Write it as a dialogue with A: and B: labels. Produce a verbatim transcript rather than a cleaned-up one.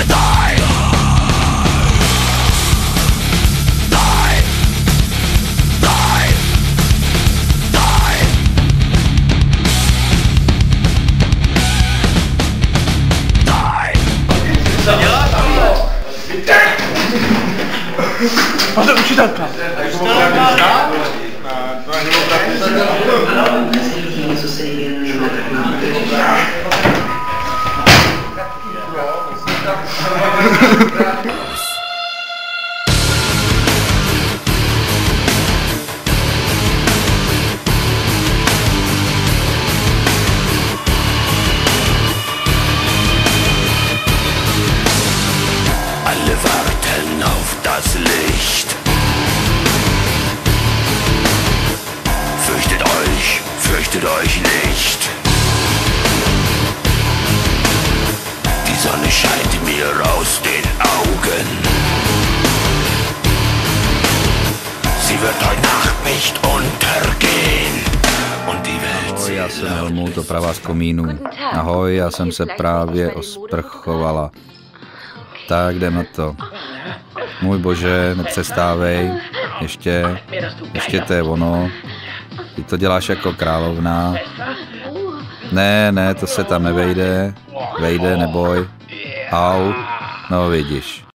A: A to učitelka.
B: Co se jí věnujeme, tak nám to
C: Alle warten auf das Licht. Fürchtet euch, fürchtet euch nicht. Die Sonne scheint mir aus den Augen. Sie wird heute Nacht nicht untergehen. Und die Welt
D: Ahoj, já jsem Helmut, opravá z komínu. Ahoj, já jsem se právě osprchovala. Tak jdem na to. Můj bože, nepřestávej. Ještě, ještě to je ono. Ty to děláš jako královna. Ne, ne, to se tam nevejde. Vejde, neboj. Au, no vidíš.